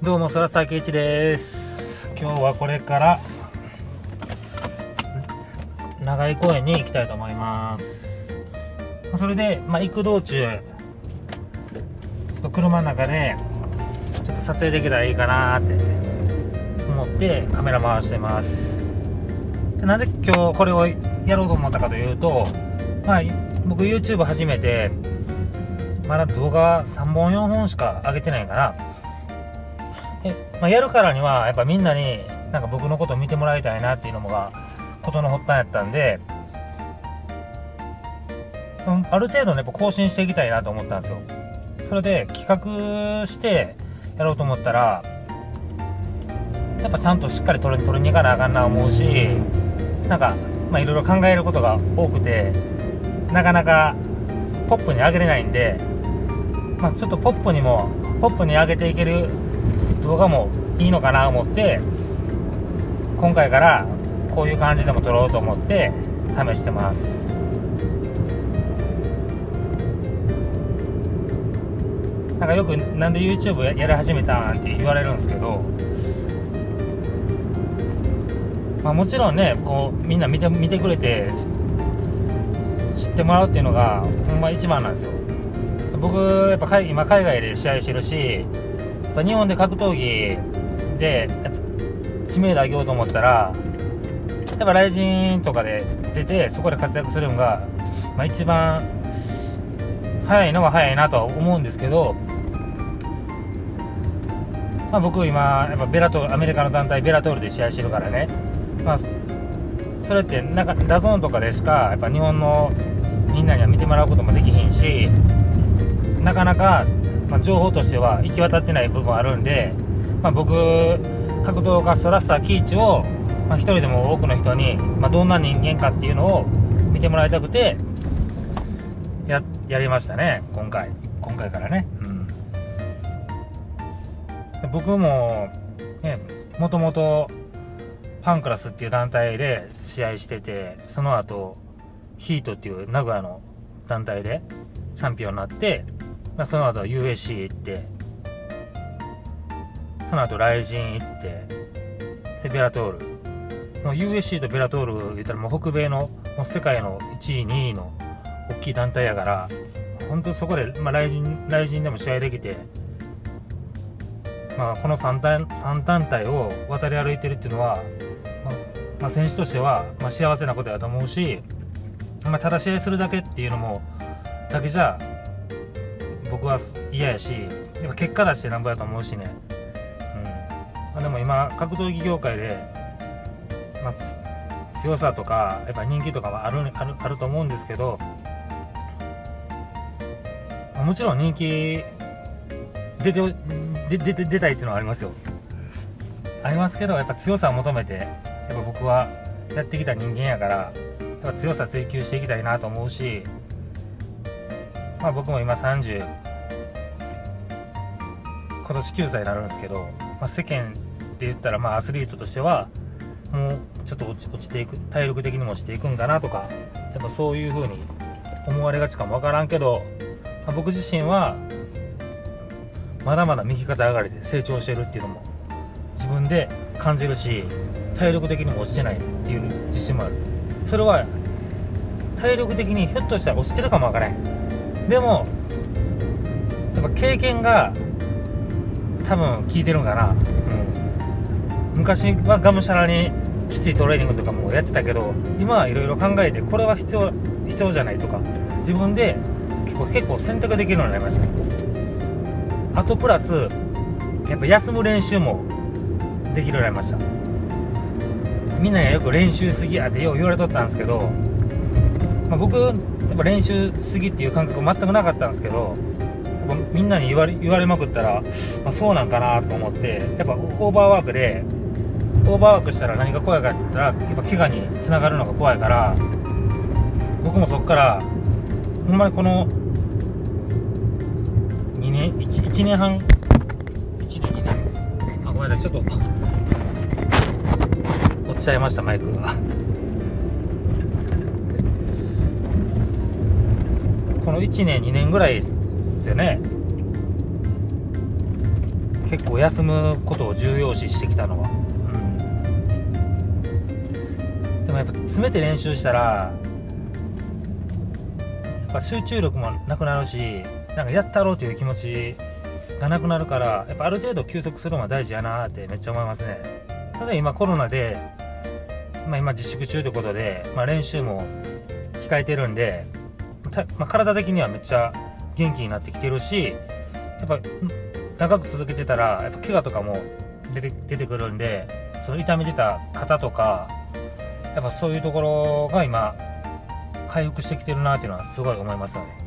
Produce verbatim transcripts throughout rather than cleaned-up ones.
どうも、そらさきいちです。今日はこれから長井公園に行きたいと思います。それで、まあ、行く道中車の中でちょっと撮影できたらいいかなって思ってカメラ回してます。でなんで今日これをやろうと思ったかというと、まあ、僕 YouTube 始めてまだ動画さんぼんよんほんしか上げてないから、え、まあ、やるからにはやっぱみんなになんか僕のことを見てもらいたいなっていうのがことの発端やったんで、うん、ある程度ねやっぱ更新していきたいなと思ったんですよ。それで企画してやろうと思ったらやっぱちゃんとしっかり撮り撮りに行かなあかんな思うし、なんかまあいろいろ考えることが多くてなかなかポップに上げれないんで、まあ、ちょっとポップにもポップに上げていける動画もいいのかなと思って今回からこういう感じでも撮ろうと思って試してます。なんかよくなんで YouTube やり始めたんって言われるんですけど、まあ、もちろんねこうみんな見て見てくれて知ってもらうっていうのがほんま一番なんですよ。僕やっぱ今海外で試合してるし、やっぱ日本で格闘技でやっぱ知名度上げようと思ったらやっぱライジンとかで出てそこで活躍するのが、まあ、一番早いのは早いなとは思うんですけど、まあ、僕今やっぱベラトールアメリカの団体ベラトールで試合してるからね、まあ、それってなんかダゾーンとかでしかやっぱ日本のみんなには見てもらうこともできひんし、なかなか、まあ、情報としては行き渡ってない部分あるんで、まあ、僕格闘家ストラッサーキイチを、まあ、一人でも多くの人に、まあ、どんな人間かっていうのを見てもらいたくてややりましたね今回今回からね、うん、僕もねもともとパンクラスっていう団体で試合してて、その後ヒートっていう名古屋の団体でチャンピオンになって、まあ、その後 ユーエフシー 行って、その後ライジン行って、でベラトール、もう ユーエフシー とベラトール言ったらもう北米のもう世界のいちいにいの大きい団体やから、本当そこで、まあ、ライジンライジンでも試合できて、まあ、この 3, 団さん団体を渡り歩いてるっていうのは、まあまあ、選手としては、まあ、幸せなことだと思うし、まあ、ただ試合するだけっていうのもだけじゃ僕は嫌やし、やっぱ結果出してなんぼやと思うしね、うんまあ、でも今格闘技業界で、まあ、強さとかやっぱ人気とかはあるあるあると思うんですけど、まあ、もちろん人気出てで出て出たいっていうのはありますよありますけど、やっぱ強さを求めてやっぱ僕はやってきた人間やから、やっぱ強さ追求していきたいなと思うし、まあ、僕も今さんじゅう今年きゅうさいになるんですけど、まあ、世間で言ったらまあアスリートとしてはもうちょっと落ち、落ちていく、体力的にも落ちていくんかなとか、やっぱそういう風に思われがちかもわからんけど、まあ、僕自身はまだまだ右肩上がりで成長してるっていうのも自分で感じるし、体力的にも落ちてないっていう自信もある。それは体力的にひょっとしたら落ちてるかもわからん。でもやっぱ経験が多分効いてるんかな、うん、昔はがむしゃらにきついトレーニングとかもやってたけど、今はいろいろ考えてこれは必要必要じゃないとか自分で結構結構選択できるようになりました。あとプラスやっぱ休む練習もできるようになりました。みんなにはよく練習すぎやってよう言われとったんですけど、まあ、僕やっぱ練習すぎっていう感覚全くなかったんですけど、みんなに言われ言われまくったら、まあ、そうなんかなと思って、やっぱオーバーワークでオーバーワークしたら何が怖いかって言ったらやっぱ怪我につながるのが怖いから、僕もそっからほんまにこのにねん 1, 1年半いちねんにねんあごめんなさい、ちょっと落ちちゃいましたマイクがこのいちねんにねんぐらいですよね、 結構休むことを重要視してきたのは、うん、でもやっぱ詰めて練習したらやっぱ集中力もなくなるし、なんかやったろうという気持ちがなくなるから、やっぱある程度休息するのは大事やなってめっちゃ思いますね。ただ今コロナで、まあ、今自粛中ということで、まあ、練習も控えてるんで、まあ、体的にはめっちゃ元気になってきてるし、やっぱ長く続けてたらやっぱ怪我とかも出て、出てくるんで、その痛めてた肩とかやっぱそういうところが今回復してきてるなっていうのはすごい思いますよね。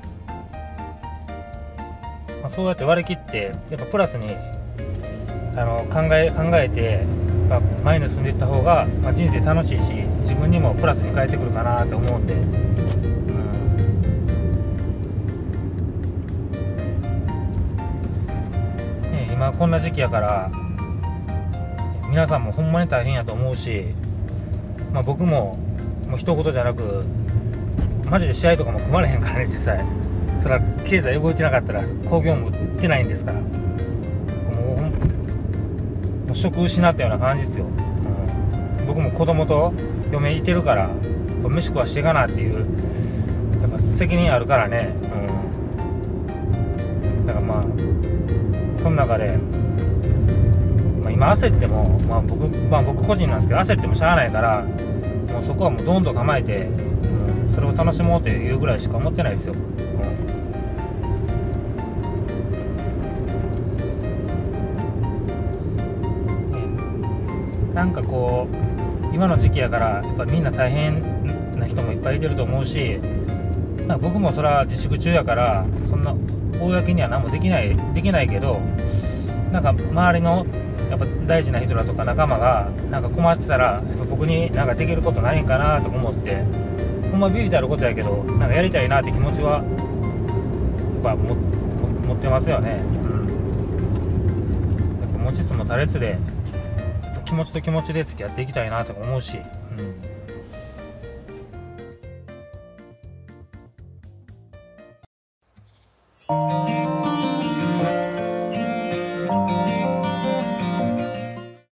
うん、まあ、そうやって割り切ってやっぱプラスにあの考え考えて、まあ、前に進んでいった方が、まあ、人生楽しいし自分にもプラスに返ってくるかなって思うんで、うんね、今こんな時期やから皆さんもほんまに大変やと思うし、まあ、僕ももう一言じゃなくマジで試合とかも組まれへんからね。実際それは経済動いてなかったら興行も売ってないんですから、もうもう職失ったような感じですよ。うん、僕も子供と嫁いてるから飯食わしていかなっていうやっぱ責任あるからね。うん、だからまあその中で、まあ、今焦っても、まあ 僕, まあ、僕個人なんですけど焦ってもしゃあないから、もうそこはもうどんどん構えて、うん、それを楽しもうというぐらいしか思ってないですよ。うん、なんかこう今の時期やからやっぱみんな大変な人もいっぱいいてると思うし、なんか僕もそれは自粛中やからそんな公には何もできないできないけど、なんか周りのやっぱ大事な人らとか仲間がなんか困ってたらやっぱ僕になんかできることないんかなと思って、ほんまビビたることやけどなんかやりたいなって気持ちはやっぱも持ってますよね。うん、やっぱ持ちつもたれつで気持ちと気持ちで付き合っていきたいなと思うし、うん